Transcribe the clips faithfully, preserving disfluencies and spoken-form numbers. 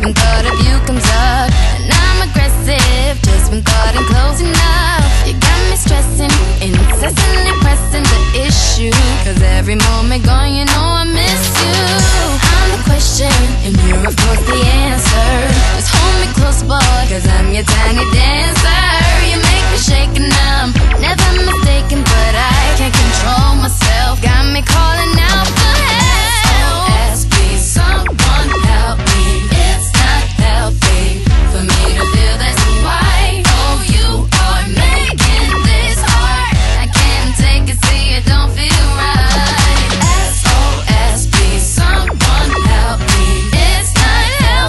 when thought of you comes up. And I'm aggressive just when thought I'm close enough. You got me stressing, incessantly pressing the issue, cause every moment gone you know I miss you. I'm the question and you're of course the answer. Just hold me close boy, cause I'm your tiny dancer. You make me shake and I'm never mistaken, but I can't control myself. Got me calling out for help. S O S, please someone help me. It's not healthy for me to feel this way. Oh, you are making this hard. I can't take it, see it don't feel right. S O S, please someone help me. It's not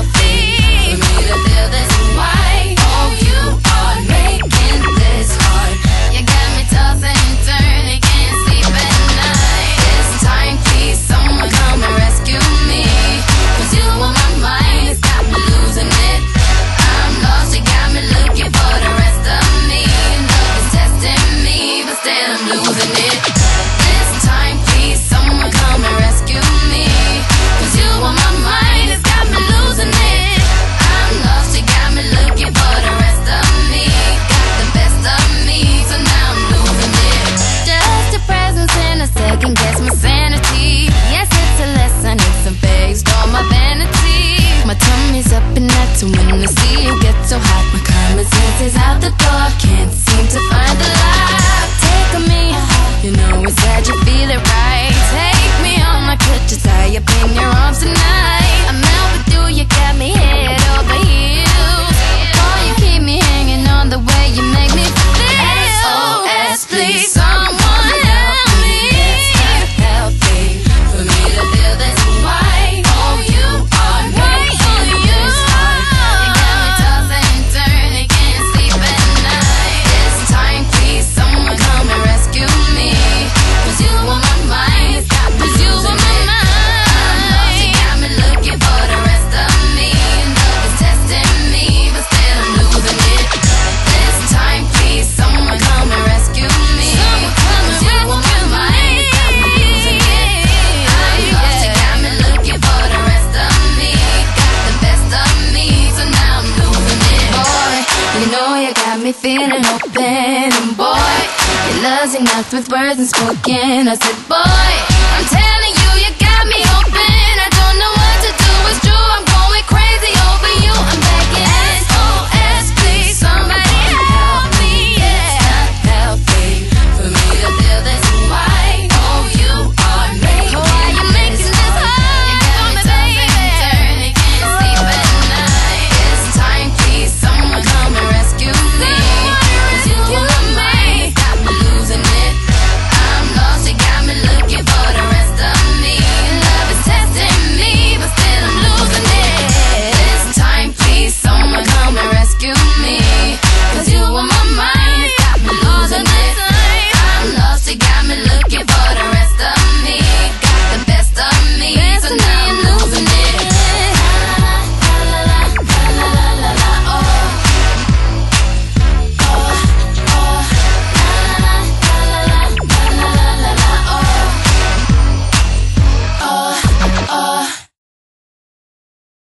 healthy for me to feel this way. Oh, you are making this hard. You got me tossing and turning, can't sleep at night. This time, please someone come and rescue me, cause you on my mind, it's got me losing it. I'm lost, you got me looking for the rest of me. Love is testing me, but still I'm losing it. This time, please someone come and rescue me, cause you on my mind, it's got me losing it. I'm lost, you got me looking for the rest of me. Got the best of me, so now I'm losing it. Just your presence in a second guess my sanity. Yes, it's a lesson, it's a phase, all my vanity. My tummy's up and that's when I see you get so hot. My common sense is out the door, can't seem to find the light. Take on me, you know it's sad you feel it right. Take me on my crutches, tie up in your arms tonight. I'm out with you, you got me head over heels. Boy, you keep me hanging on the way you make me feel. S O S, please someone help me. It's not healthy for me to feel this way. Oh, you are making this hard. You got me tossing and turning, can't sleep at night. This time, please someone come and rescue me, cause you on my mind, it's got me losing it. I'm lost, you got me looking for the rest of me. Love is testing me, but still I'm losing it. This time, please someone come and rescue me, cause you on my mind, it's got me losing it. I'm lost, you got me looking for the rest of me. Got the best of me, so now I'm losing it. Boy, you know you got me feeling open, and boy, your love's enough with words unspoken. I said, boy,